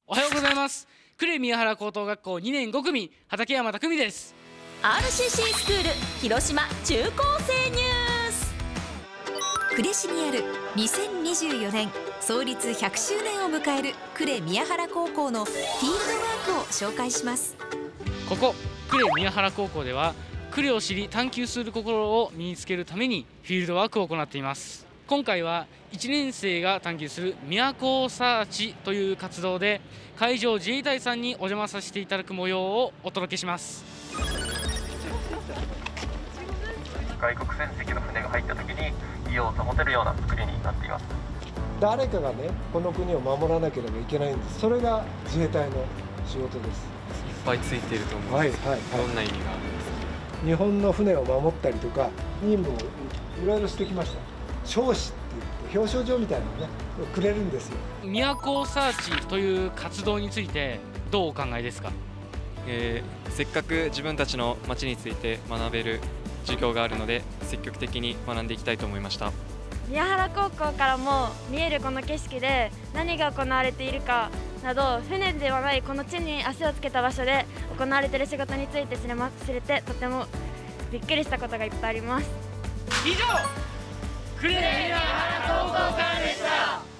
おはようございます。呉宮原高等学校2年5組畠山匠です。 RCC スクール広島中高生ニュース。呉市にある2024年創立100周年を迎える呉宮原高校のフィールドワークを紹介します。 ここ呉宮原高校では呉を知り探求する心を身につけるためにフィールドワークを行っています。今回は1年生が探求する宮高サーチという活動で海上自衛隊さんにお邪魔させていただく模様をお届けします。 外国船籍の船が入った時に異を保てるような作りになっています。 誰かがね、この国を守らなければいけないんです。それが自衛隊の仕事です。 いっぱいついていると思うんです。どんな意味があるんですか？ 日本の船を守ったりとか任務をいろいろしてきました。賞子って言って表彰状みたいなのねくれるんですよ。 宮高サーチという活動についてどうお考えですか？ せっかく自分たちの町について学べる授業があるので積極的に学んでいきたいと思いました。 宮原高校からも見えるこの景色で何が行われているかなど、船ではないこの地に足をつけた場所で行われている仕事について知れてとてもびっくりしたことがいっぱいあります。 以上、呉宮原高校からでした。